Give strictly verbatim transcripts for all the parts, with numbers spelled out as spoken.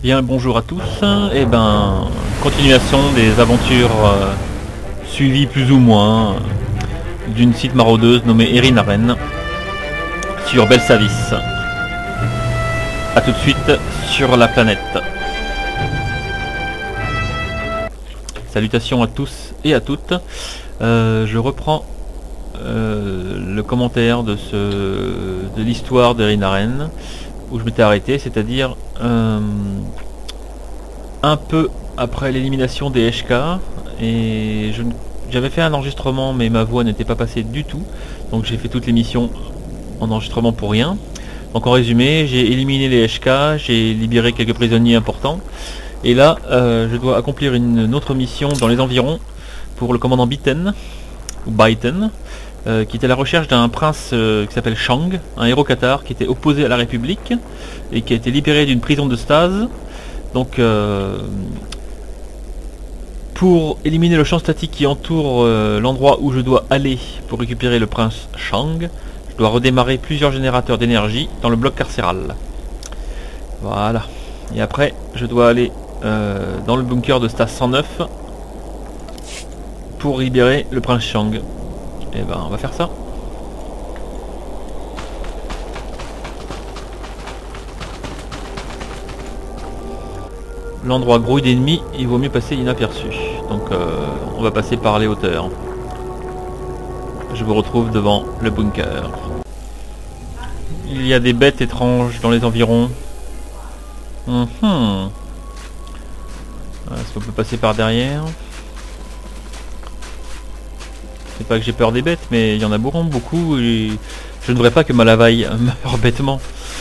Bien, bonjour à tous. Et ben, continuation des aventures euh, suivies plus ou moins euh, d'une site maraudeuse nommée Erinaren sur Belsavis. A tout de suite sur la planète. Salutations à tous et à toutes. Euh, je reprends euh, le commentaire de, ce, de l'histoire d'Erinaren où je m'étais arrêté, c'est-à-dire euh, un peu après l'élimination des H K, et je, j'avais fait un enregistrement mais ma voix n'était pas passée du tout, donc j'ai fait toute l'émission en enregistrement pour rien. Donc en résumé, j'ai éliminé les H K, j'ai libéré quelques prisonniers importants, et là euh, je dois accomplir une, une autre mission dans les environs pour le commandant Biten, ou Biten, euh, qui était à la recherche d'un prince euh, qui s'appelle Shang, un héros cathare qui était opposé à la République et qui a été libéré d'une prison de stase. Donc euh, pour éliminer le champ statique qui entoure euh, l'endroit où je dois aller pour récupérer le prince Shang, je dois redémarrer plusieurs générateurs d'énergie dans le bloc carcéral. Voilà. Et après je dois aller euh, dans le bunker de Stas cent neuf pour libérer le prince Shang. Et ben on va faire ça. L'endroit grouille d'ennemis, il vaut mieux passer inaperçu. Donc euh, on va passer par les hauteurs. Je vous retrouve devant le bunker. Il y a des bêtes étranges dans les environs. Mm-hmm. Est-ce qu'on peut passer par derrière? C'est pas que j'ai peur des bêtes, mais il y en a beaucoup, beaucoup, et je ne voudrais pas que ma lavaille meure bêtement.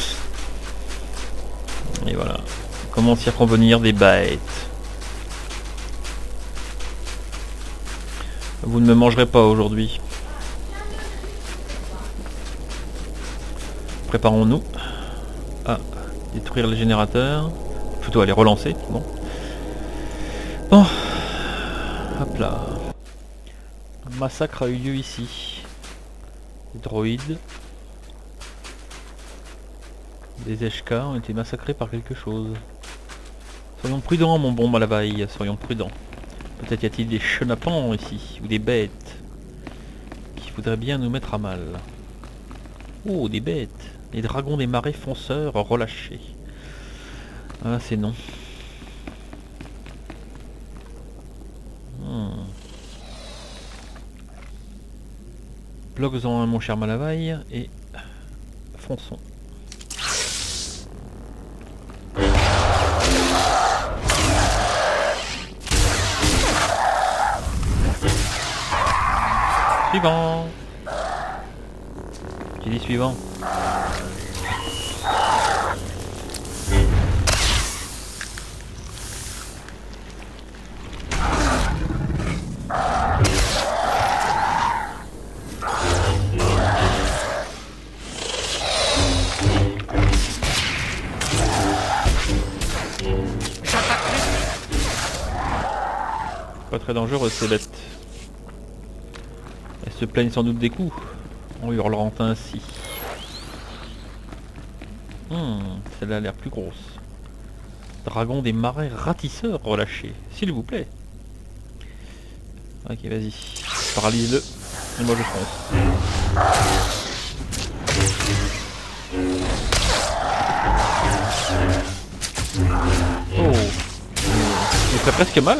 Et voilà. Comment circonvenir des bêtes? Vous ne me mangerez pas aujourd'hui. Préparons-nous à détruire les générateurs. Plutôt à les relancer. Bon. Bon. Hop là. Un massacre a eu lieu ici. Des droïdes. Des H K ont été massacrés par quelque chose. Soyons prudents, mon bon Malavaille, soyons prudents. Peut-être y a-t-il des chenapans ici, ou des bêtes, qui voudraient bien nous mettre à mal. Oh, des bêtes. Les dragons des marais fonceurs relâchés. Ah, c'est non. Hmm. Bloque-en un, mon cher Malavaille, et fonçons. Suivant. Qui dit suivant? Pas très dangereux ces bêtes. Elles se plaignent sans doute des coups, en hurlant ainsi. Hmm, celle-là a l'air plus grosse. Dragon des marais ratisseurs relâchés, s'il vous plaît. Ok, vas-y. Paralyse-le. Et moi je fonce. Oh. Il fait presque mal.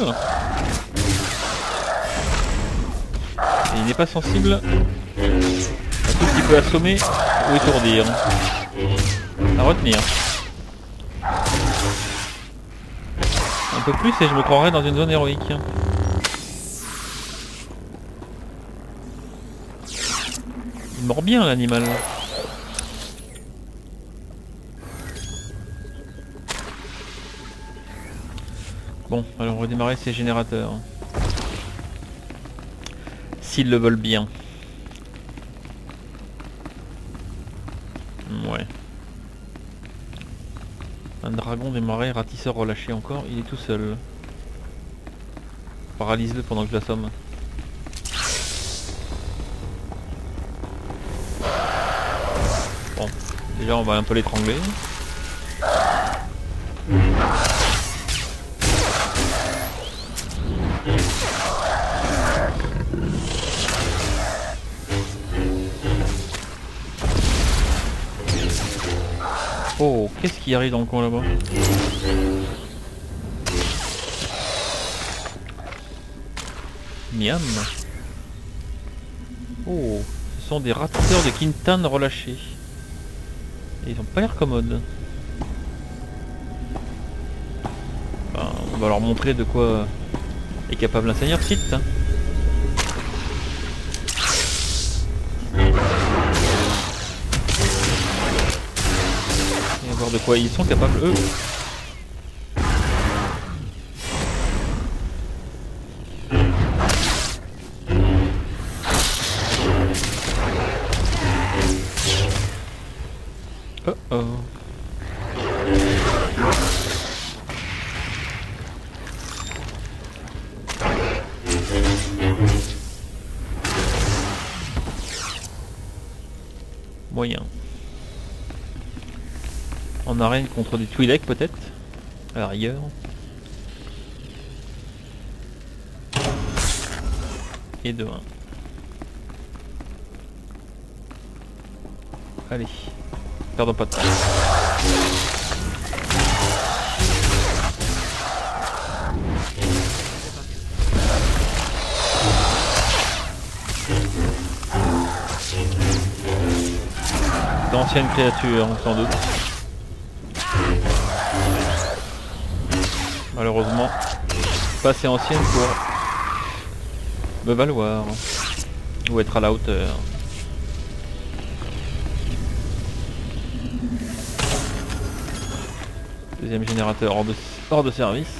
Et il n'est pas sensible à tout ce qui peut assommer ou étourdir. À retenir. Un peu plus et je me croirais dans une zone héroïque. Il mord bien l'animal. Bon, alors on va redémarrer ces générateurs. S'ils le veulent bien. Ouais. Un dragon des marais ratisseur relâché encore, il est tout seul. Paralyse-le pendant que je l'assomme. Bon, déjà on va un peu l'étrangler. Oh, qu'est-ce qui arrive dans le coin là-bas? Miam. Oh, ce sont des raptors de Kintan relâchés. Et ils ont pas l'air commodes. Enfin, on va leur montrer de quoi est capable un seigneur Sith. Hein. Et voir de quoi ils sont capables eux. Oh oh. Moyen. En arène contre des Twi'lek peut-être. À la rigueur. Et de un. Allez. Perdons pas de temps. D'anciennes créatures, sans doute. Malheureusement, pas assez ancienne pour me valoir. Ou être à la hauteur. Deuxième générateur hors de, hors de service.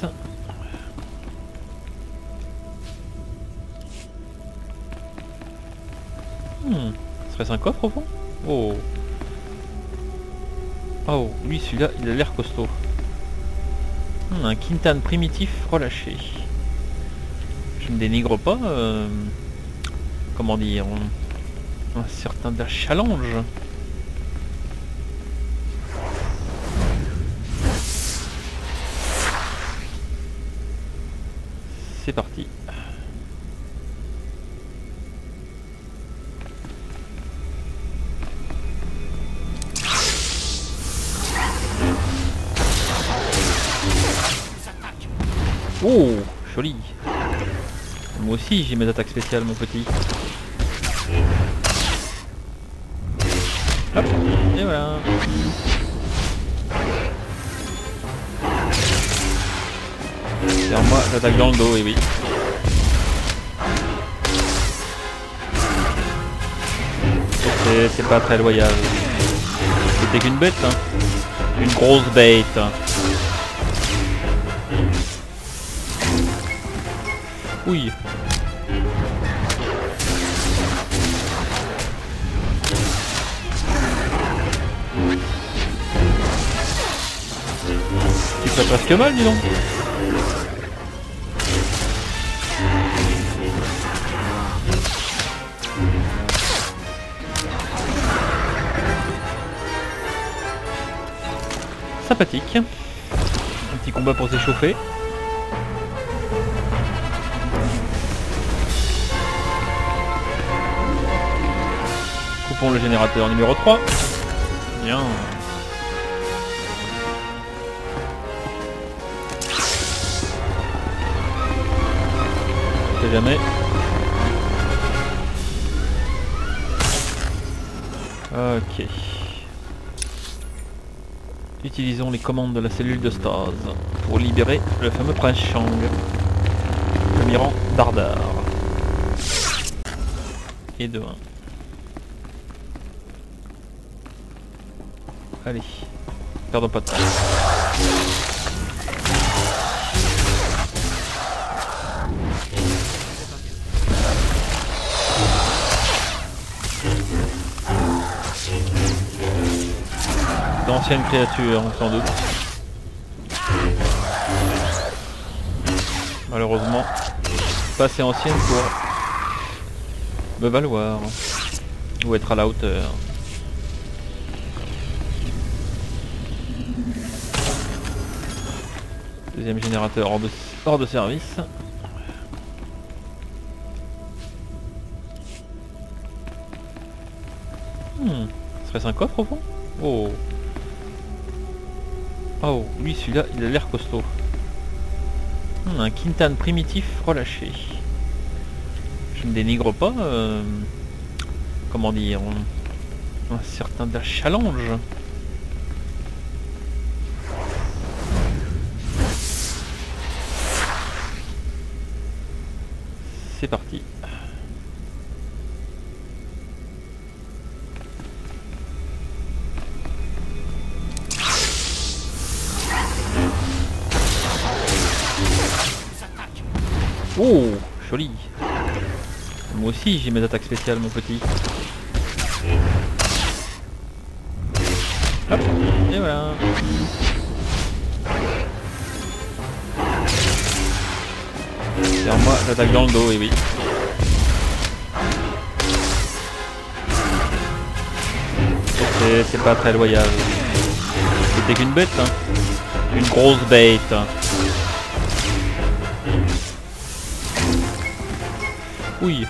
Hmm. Serait-ce un coffre au fond? Oh. Oh, lui celui-là, il a l'air costaud. Hmm, un Kintan primitif relâché. Je ne dénigre pas, euh, comment dire, un, un certain challenge. C'est parti. Oh, joli. Moi aussi j'ai mes attaques spéciales mon petit. Hop, et voilà. C'est en moi, j'attaque dans le dos, et oui. C'est pas très loyal. C'était qu'une bête, hein. Une grosse bête. Oui. Tu fais presque mal, dis donc. Sympathique. Un petit combat pour s'échauffer. Coupons le générateur numéro trois. Bien. On sait jamais. Ok. Utilisons les commandes de la cellule de stase pour libérer le fameux prince Shang, l'amiral Dardar. Et de un. Allez, perdons pas de temps. D'anciennes créatures, sans doute. Malheureusement, pas assez ancienne pour me valoir. Ou être à la hauteur. Deuxième générateur hors de, hors de service. Hmm. Serait-ce un coffre au fond? Oh. Oh, lui celui-là, il a l'air costaud. Hmm, un Kintan primitif relâché. Je ne dénigre pas, euh, comment dire, un certain challenge. C'est parti. Oh, joli. Moi aussi j'ai mes attaques spéciales, mon petit. Hop, et voilà. Vers moi, j'attaque dans le dos, et oui. C'est pas très loyal. C'était qu'une bête, hein. Une grosse bête. Oui.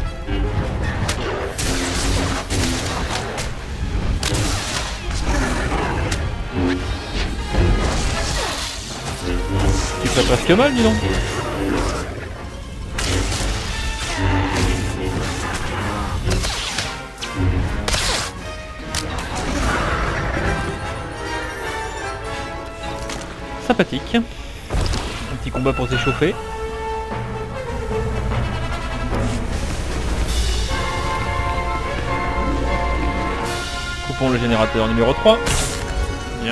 Tu fais presque mal, dis donc. Sympathique. Un petit combat pour s'échauffer. Coupons le générateur numéro trois. Bien.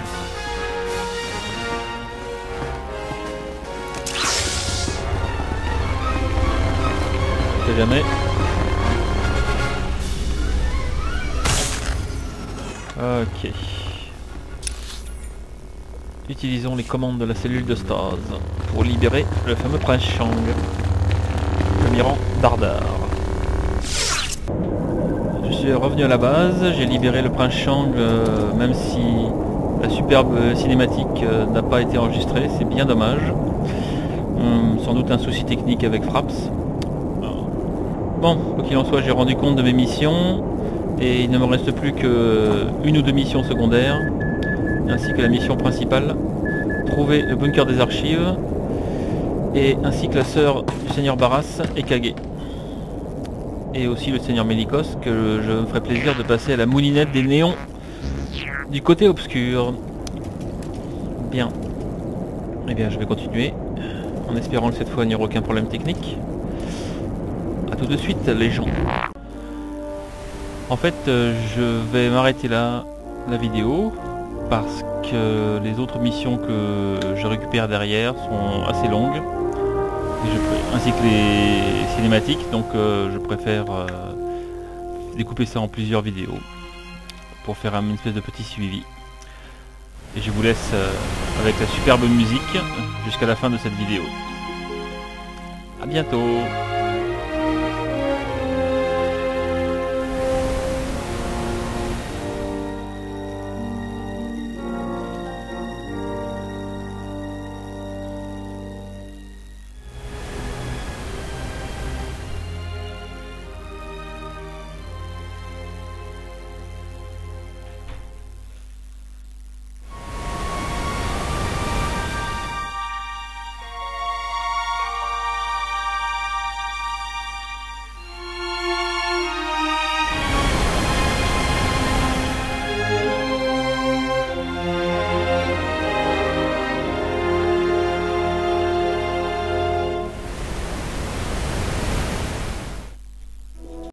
On sait jamais. Ok. Utilisons les commandes de la cellule de stase pour libérer le fameux prince Shang, le Mirant Dardar. Je suis revenu à la base, j'ai libéré le prince Shang, euh, même si la superbe cinématique euh, n'a pas été enregistrée, c'est bien dommage. Hum, sans doute un souci technique avec Fraps. Bon, quoi qu'il en soit, j'ai rendu compte de mes missions et il ne me reste plus que une ou deux missions secondaires, ainsi que la mission principale, trouver le bunker des archives, et ainsi que la sœur du seigneur Barras et Kage. Et aussi le seigneur Mélicos, que je me ferai plaisir de passer à la moulinette des néons du côté obscur. Bien. Eh bien, je vais continuer, en espérant que cette fois il n'y aura aucun problème technique. A tout de suite, les gens. En fait, euh, je vais m'arrêter là, la vidéo, parce que les autres missions que je récupère derrière sont assez longues, et je, ainsi que les cinématiques, donc euh, je préfère euh, découper ça en plusieurs vidéos pour faire une espèce de petit suivi. Et je vous laisse euh, avec la superbe musique jusqu'à la fin de cette vidéo. A bientôt.